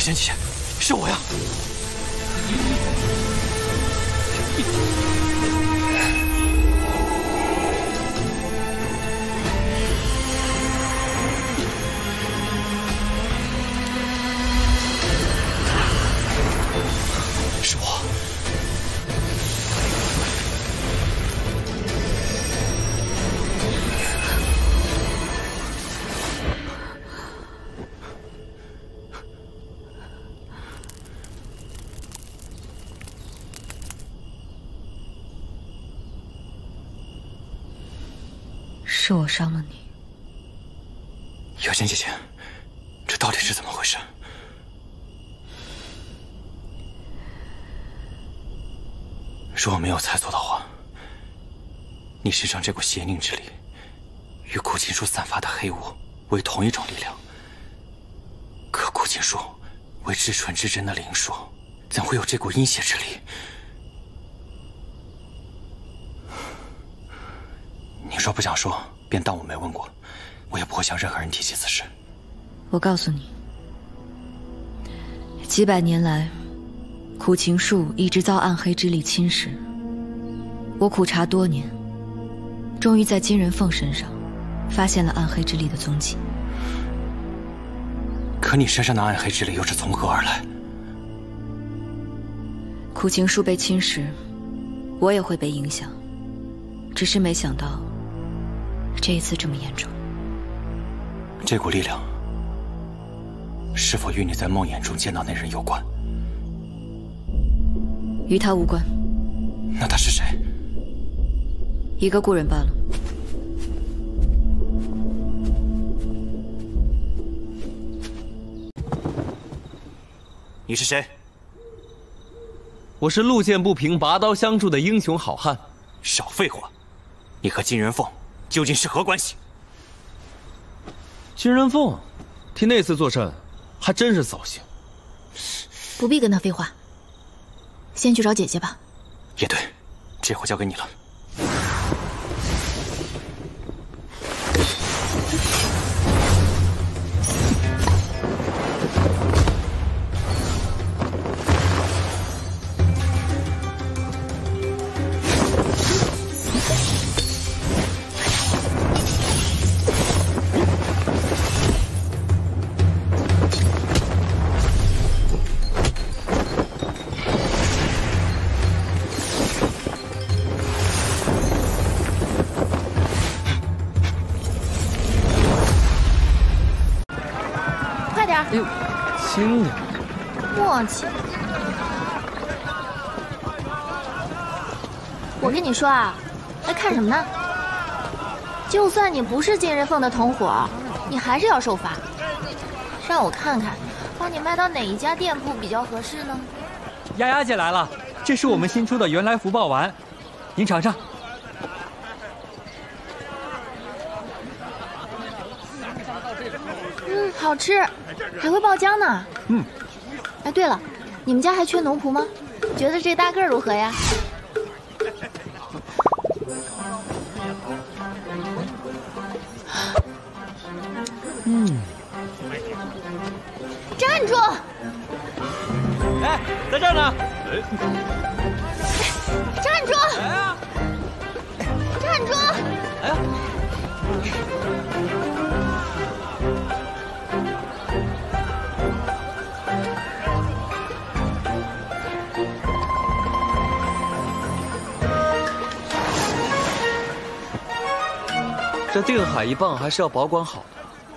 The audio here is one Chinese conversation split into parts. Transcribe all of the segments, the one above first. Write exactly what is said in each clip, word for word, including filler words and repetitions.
仙姐姐，是我呀！是我。 是我伤了你， 瑶仙姐姐，这到底是怎么回事？若我没有猜错的话，你身上这股邪佞之力，与古琴树散发的黑雾为同一种力量。可古琴树为至纯至真的灵树，怎会有这股阴邪之力？ 你说不想说，便当我没问过，我也不会向任何人提起此事。 我告诉你，几百年来，苦情树一直遭暗黑之力侵蚀。我苦查多年，终于在金人凤身上发现了暗黑之力的踪迹。 可你身上的暗黑之力又是从何而来？ 苦情树被侵蚀，我也会被影响，只是没想到。 这一次这么严重， 这股力量是否与你在梦魇中见到那人有关？ 与他无关。 那他是谁？ 一个故人罢了。 你是谁？ 我是路见不平拔刀相助的英雄好汉。 少废话！你和金人凤。 究竟是何关系？ 金人凤，替那次作甚，还真是扫兴。 不必跟他废话，先去找姐姐吧。 也对，这回交给你了。 哎呦，轻点！ 默契。我跟你说啊，在看什么呢？就算你不是金人凤的同伙，你还是要受罚。让我看看，帮你卖到哪一家店铺比较合适呢？ 丫丫姐来了，这是我们新出的原来福报丸，您尝尝。 嗯，好吃，还会爆浆呢。 嗯， 哎，对了，你们家还缺农仆吗？觉得这大个儿如何呀？ 嗯， 站住！ 哎，在这儿呢。 站住！ 来啊！ 站住！ 哎呀！ 这定海一棒还是要保管好的。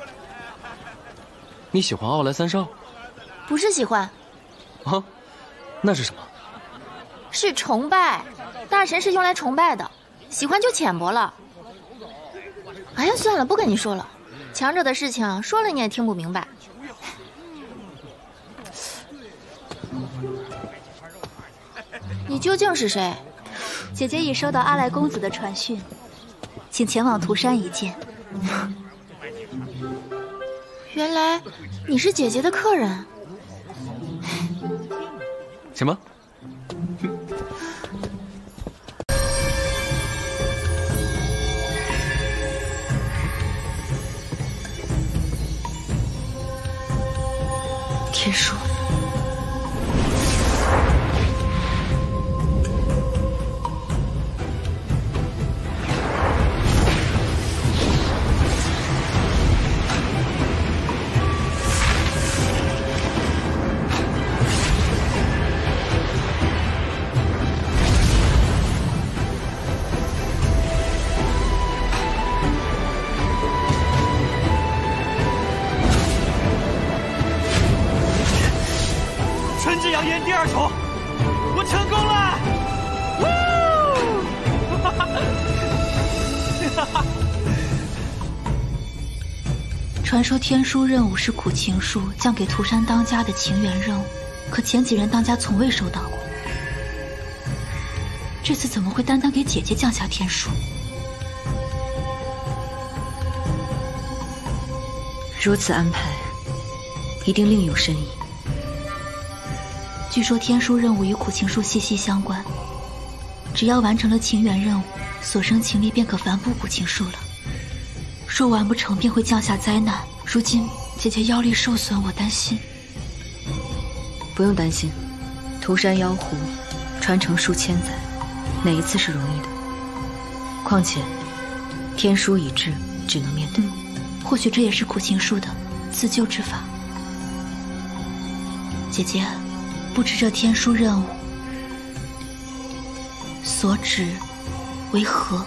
你喜欢奥莱三少？ 不是喜欢， 啊，那是什么？ 是崇拜。大神是用来崇拜的，喜欢就浅薄了。哎呀，算了，不跟你说了。强者的事情说了你也听不明白。你究竟是谁？ 姐姐已收到阿赖公子的传讯。 请前往涂山一见。 原来你是姐姐的客人。 什么？ 天书。 扬言第二重，我成功了！哈哈哈！ 传说天书任务是苦情树降给涂山当家的情缘任务，可前几任当家从未收到过。这次怎么会单单给姐姐降下天书？ 如此安排，一定另有深意。 据说天书任务与苦情树息息相关，只要完成了情缘任务，所生情力便可反哺苦情树了。若完不成，便会降下灾难。如今姐姐妖力受损，我担心。 不用担心，涂山妖狐传承数千载，哪一次是容易的？况且天书已至，只能面对。 嗯，或许这也是苦情树的自救之法。姐姐，不知这天书任务所指为何？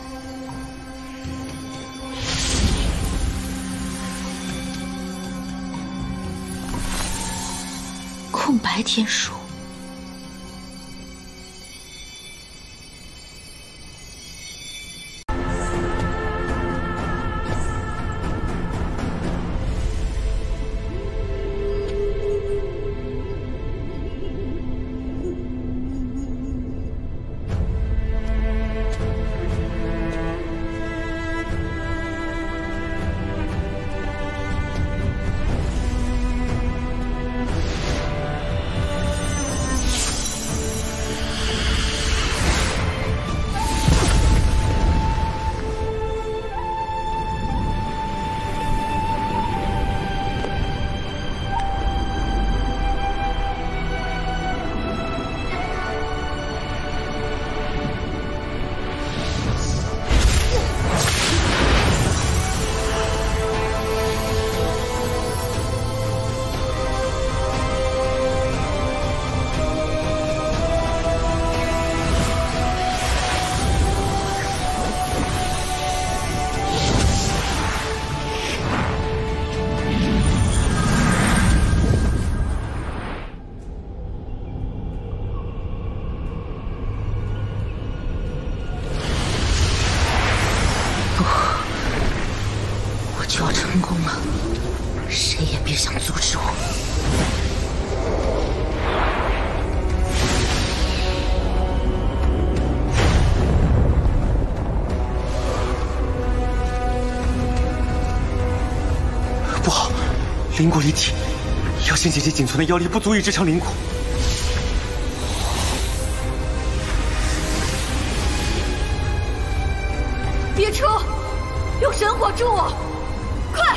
空白天书。 就要成功了，谁也别想阻止我。 不好，灵骨离体，妖仙姐姐仅存的妖力不足以支撑灵骨。 别撤，用神火助我！ 快！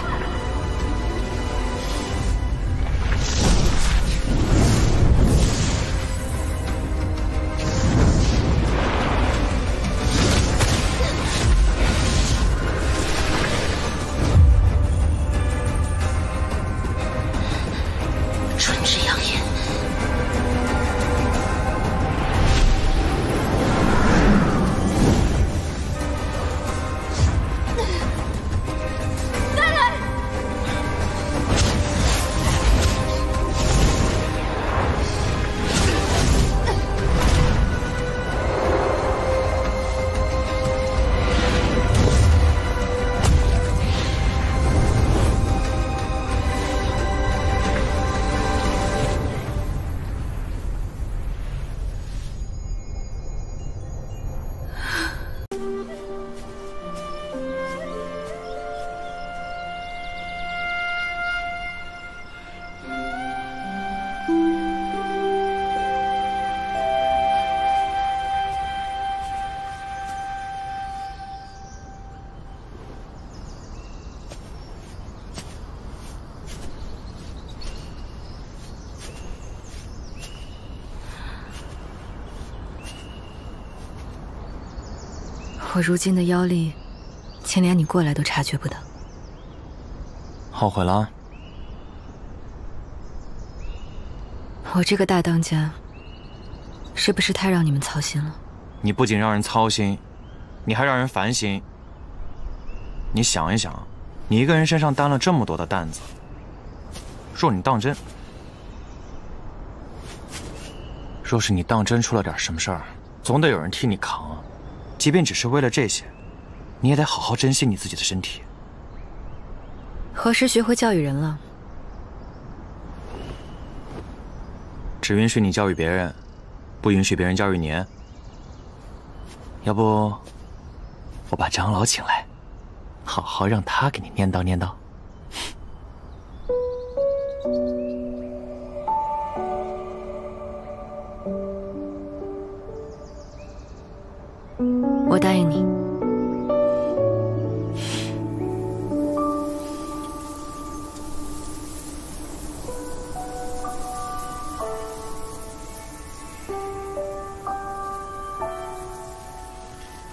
春之阳眼。 我如今的妖力，竟连你过来都察觉不到。 后悔了？ 我这个大当家，是不是太让你们操心了？ 你不仅让人操心，你还让人烦心。你想一想，你一个人身上担了这么多的担子，若你当真， 若是你当真出了点什么事儿，总得有人替你扛啊。即便只是为了这些，你也得好好珍惜你自己的身体。 何时学会教育人了？ 只允许你教育别人，不允许别人教育你。要不，我把长老请来，好好让他给你念叨念叨。 我答应你。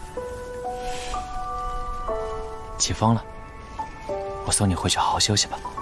起风了，我送你回去好好休息吧。